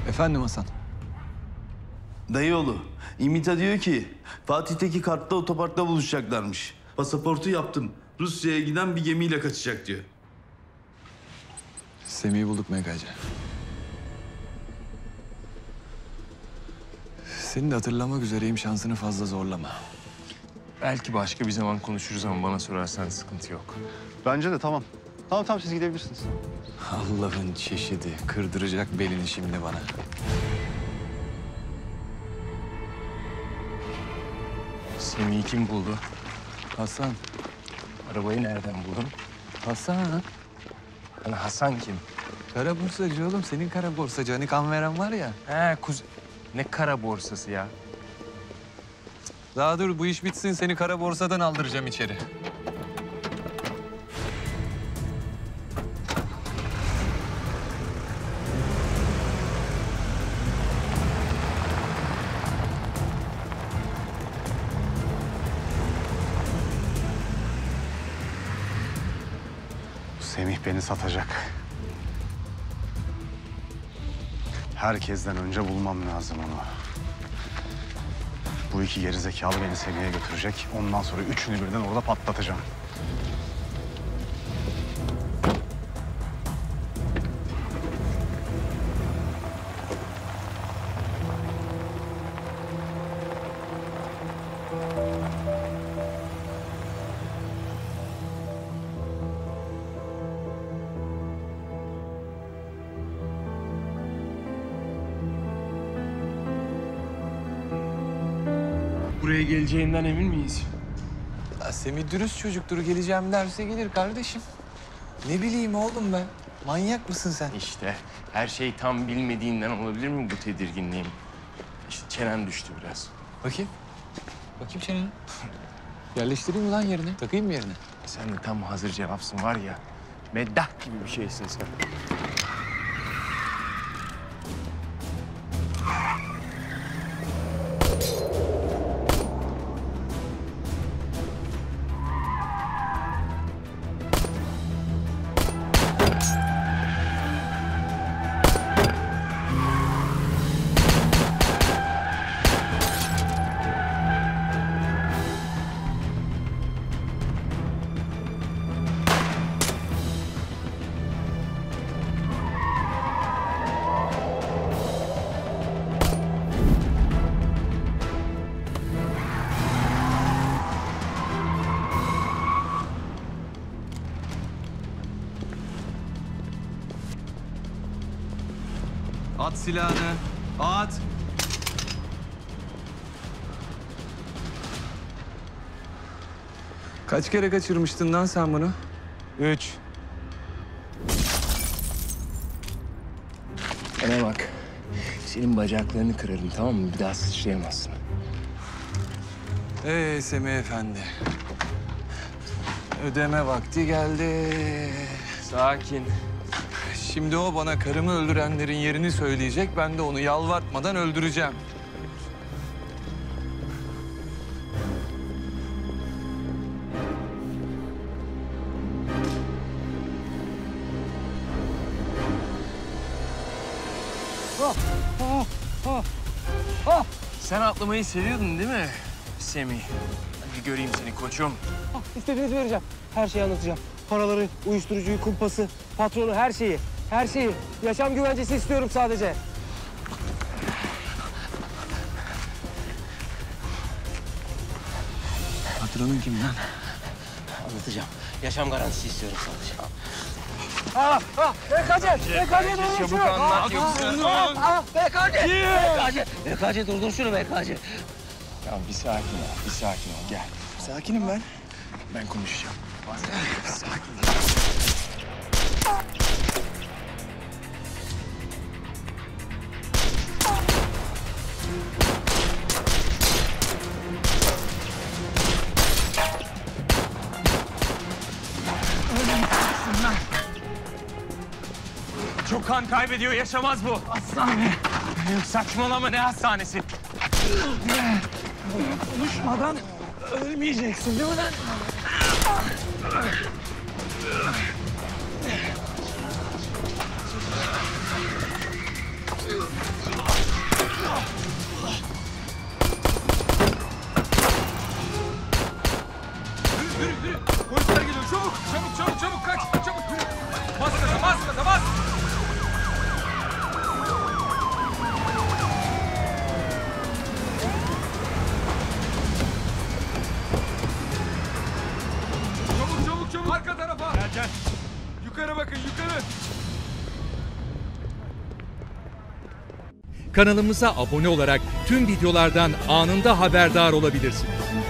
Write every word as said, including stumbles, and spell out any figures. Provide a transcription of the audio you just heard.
Efendim Hasan? Dayıoğlu, İmita diyor ki Fatih'teki kartla otoparkta buluşacaklarmış. Pasaportu yaptım. Rusya'ya giden bir gemiyle kaçacak diyor. Semih'i bulduk M K C. Seni de hatırlamak üzereyim, şansını fazla zorlama. Belki başka bir zaman konuşuruz ama bana sorarsan sıkıntı yok. Bence de tamam. Tamam tamam siz gidebilirsiniz. Allah'ın çeşidi, kırdıracak belini şimdi bana. Semih'i kim buldu? Hasan, Arabayı nereden buldun? Hasan. Hani Hasan kim? Kara borsacı oğlum, senin kara borsacı. Hani kan veren var ya. He kuz... Ne kara borsası ya? Daha dur, bu iş bitsin, seni kara borsadan aldıracağım içeri. Semih beni satacak. Herkesten önce bulmam lazım onu. Bu iki gerizekalı beni Semih'e götürecek. Ondan sonra üçünü birden orada patlatacağım. Buraya geleceğinden emin miyiz? Ya Semih dürüst çocuktur, geleceğim derse gelir kardeşim. Ne bileyim oğlum ben. Manyak mısın sen? İşte her şey tam bilmediğinden olabilir mi bu tedirginliğim? İşte çenen düştü biraz. Bakayım. Bakayım çeneni. Yerleştireyim mi lan yerine? Takayım mı yerine? Sen de tam hazır cevapsın var ya. Meddah gibi bir şeysin sen. At silahını. At. Kaç kere kaçırmıştın lan sen bunu? Üç. Bana bak. Senin bacaklarını kırarım tamam mı? Bir daha sıçrayamazsın. Ee Semih Efendi. Ödeme vakti geldi. Sakin. Şimdi o bana karımı öldürenlerin yerini söyleyecek. Ben de onu yalvartmadan öldüreceğim. Sen atlamayı seviyordun değil mi Semih? Hadi göreyim seni koçum. İstediğinizi vereceğim. Her şeyi anlatacağım. Paraları, uyuşturucuyu, kumpası, patronu, her şeyi. Her şeyi. Yaşam güvencesi istiyorum sadece. Patronun kim lan? Anlatacağım. Yaşam garantisi istiyorum sadece. Ah, ah, B K C, B K C durdur Çabuk şunu. anlat yoksa. Ah, ah, B K C, B K C, B K C durdur şunu B K C. Tamam bir sakin ol, bir sakin ol. Gel. Sakinim ben. Ben konuşacağım. Sakin. Çok kan kaybediyor, yaşamaz bu. Hastane. Saçmalama, ne hastanesi? Konuşmadan ölmeyeceksin değil mi lan? Yürü yürü. Polisler geliyor çabuk. Çabuk çabuk çabuk kaç. Çabuk yürü. Bas gaza bas gaza bas. Çabuk çabuk çabuk. Arka tarafa. Gel gel. Yukarı bakın yukarı. Kanalımıza abone olarak tüm videolardan anında haberdar olabilirsiniz.